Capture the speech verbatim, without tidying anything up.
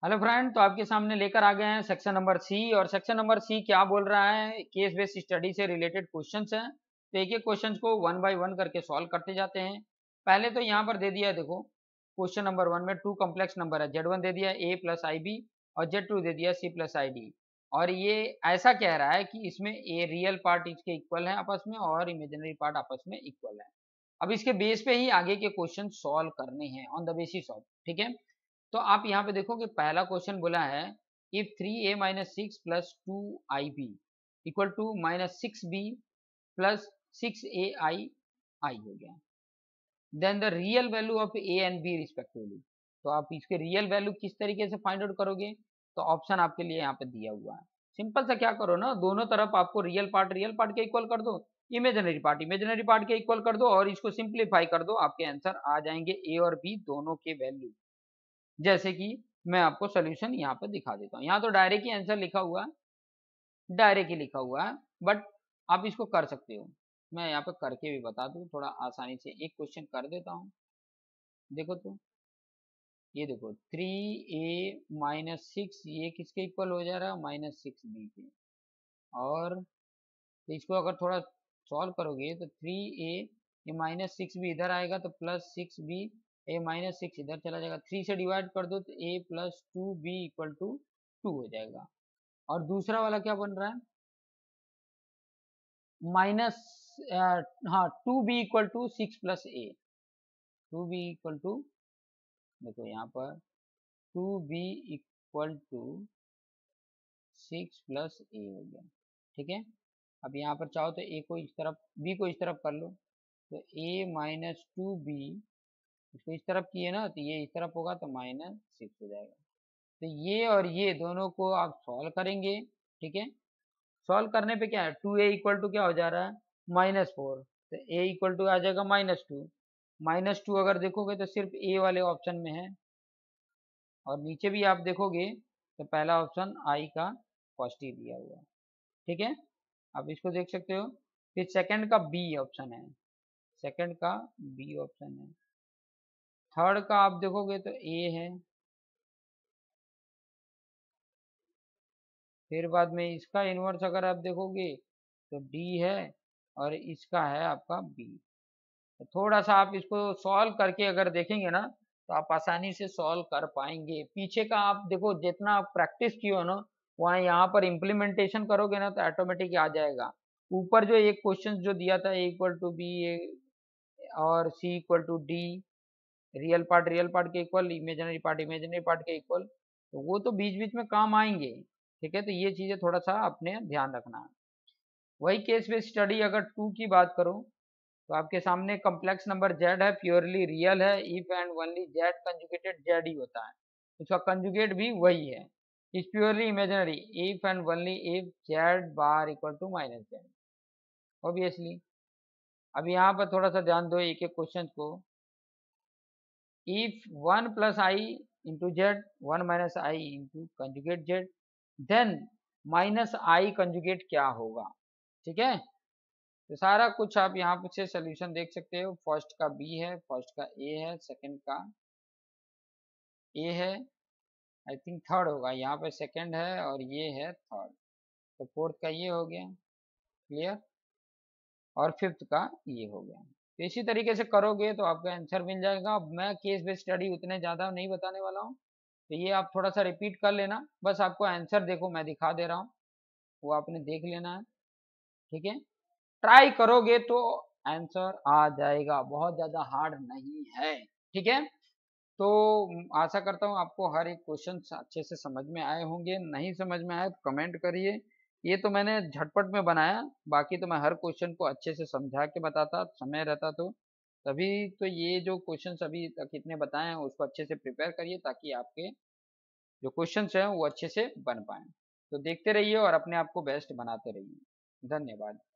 Hello friend, तो आपके सामने लेकर आ गए हैं सेक्शन नंबर सी। और सेक्शन नंबर सी क्या बोल रहा है, केस बेस्ड स्टडी से रिलेटेड क्वेश्चंस हैं। तो एक एक क्वेश्चंस को वन बाय वन करके सॉल्व करते जाते हैं। पहले तो यहाँ पर दे दिया है, देखो क्वेश्चन नंबर वन में टू कॉम्प्लेक्स नंबर है, जेड वन दे दिया ए प्लस आई बी और जेड टू दे दिया सी प्लस आई डी। और ये ऐसा कह रहा है कि इसमें ए रियल पार्ट इसके इक्वल है आपस में और इमेजिनरी पार्ट आपस में इक्वल है। अब इसके बेस पे ही आगे के क्वेश्चन सॉल्व करने हैं, ऑन द बेसिस ऑफ, ठीक है। तो आप यहाँ पे देखो कि पहला क्वेश्चन बोला है if three A minus six plus two I B equal to minus six B plus six A I I हो गया, then the real value of A and B respectively. तो आप इसके रियल वैल्यू किस तरीके से फाइंड आउट करोगे, तो ऑप्शन आपके लिए यहाँ पे दिया हुआ है। सिंपल सा क्या करो ना, दोनों तरफ आपको रियल पार्ट रियल पार्ट के इक्वल कर दो, इमेजिनरी पार्ट इमेजिनरी पार्ट के इक्वल कर दो और इसको सिंप्लीफाई कर दो, आपके आंसर आ जाएंगे ए और बी दोनों के वैल्यू। जैसे कि मैं आपको सोल्यूशन यहाँ पर दिखा देता हूँ। यहाँ तो डायरेक्ट ही आंसर लिखा हुआ है, डायरेक्ट ही लिखा हुआ है, बट आप इसको कर सकते हो। मैं यहाँ पे करके भी बता दूँ थोड़ा आसानी से, एक क्वेश्चन कर देता हूँ। देखो तो ये देखो थ्री ए माइनस सिक्स ये किसके इक्वल हो जा रहा है, माइनस सिक्स बी के। और तो इसको अगर थोड़ा सॉल्व करोगे तो थ्री ए ये माइनस सिक्स बी इधर आएगा तो plus six B, A minus six इधर चला जाएगा, थ्री से डिवाइड कर दो तो A plus two B equal to two हो जाएगा। और दूसरा वाला क्या बन रहा है, माइनस हाँ two B equal to six plus A, two B equal to, देखो यहाँ पर two B equal to six plus A हो गया, ठीक है। अब यहाँ पर चाहो तो ए को इस तरफ बी को इस तरफ कर लो, तो ए माइनस टू बी इसको इस तरफ किए ना तो ये इस तरफ होगा तो माइनस सिक्स हो जाएगा। तो ये और ये दोनों को आप सॉल्व करेंगे, ठीक है। सॉल्व करने पे क्या है, टू ए इक्वल टू क्या हो जा रहा है, माइनस फोर, तो ए इक्वल टू आ जाएगा माइनस टू। माइनस टू अगर देखोगे तो सिर्फ ए वाले ऑप्शन में है, और नीचे भी आप देखोगे तो पहला ऑप्शन आई का पॉजिटिव दिया हुआ है, ठीक है। आप इसको देख सकते हो। फिर सेकंड का बी ऑप्शन है, सेकंड का बी ऑप्शन है। थर्ड का आप देखोगे तो ए है, फिर बाद में इसका इन्वर्स अगर आप देखोगे तो डी है, और इसका है आपका बी। तो थोड़ा सा आप इसको सॉल्व करके अगर देखेंगे ना तो आप आसानी से सॉल्व कर पाएंगे। पीछे का आप देखो, जितना आप प्रैक्टिस किए हो ना वहाँ यहाँ पर इम्प्लीमेंटेशन करोगे ना तो ऑटोमेटिक आ जाएगा। ऊपर जो एक क्वेश्चन जो दिया था ए इक्वल टू बी और C equal to D, real part real part के equal, imaginary part imaginary part के इक्वल, तो वो तो बीच बीच में काम आएंगे, ठीक है। तो ये चीजें थोड़ा सा अपने ध्यान रखना है। वही केस बेस्ड स्टडी अगर टू की बात करूं तो आपके सामने कॉम्प्लेक्स नंबर जेड है, प्योरली रियल है, if and only Z conjugated Z ही होता है, उसका कंजुगेट भी वही है। Is purely imaginary if and only if Z bar equal to minus Z, obviously. अब यहाँ पर थोड़ा सा ध्यान दो एक एक क्वेश्चन को। if one plus i into z, one minus i into conjugate z, then minus i conjugate क्या होगा, ठीक है। तो सारा कुछ आप यहाँ से सोल्यूशन देख सकते हो। फर्स्ट का बी है, फर्स्ट का ए है, सेकंड का ए है, आई थिंक थर्ड होगा, यहाँ पे सेकंड है और ये है थर्ड, तो फोर्थ का ये हो गया, क्लियर, और फिफ्थ का ये हो गया। तो इसी तरीके से करोगे तो आपका आंसर मिल जाएगा। अब मैं केस बेस्ड स्टडी उतने ज़्यादा नहीं बताने वाला हूँ, तो ये आप थोड़ा सा रिपीट कर लेना, बस आपको आंसर देखो मैं दिखा दे रहा हूँ, वो आपने देख लेना है, ठीक है। ट्राई करोगे तो आंसर आ जाएगा, बहुत ज़्यादा हार्ड नहीं है, ठीक है। तो आशा करता हूँ आपको हर एक क्वेश्चन अच्छे से समझ में आए होंगे। नहीं समझ में आए तो कमेंट करिए। ये तो मैंने झटपट में बनाया, बाकी तो मैं हर क्वेश्चन को अच्छे से समझा के बताता, समय रहता तो। तभी तो ये जो क्वेश्चन अभी तक इतने बताए हैं उसको अच्छे से प्रिपेयर करिए, ताकि आपके जो क्वेश्चन हैं वो अच्छे से बन पाए। तो देखते रहिए और अपने आप को बेस्ट बनाते रहिए। धन्यवाद।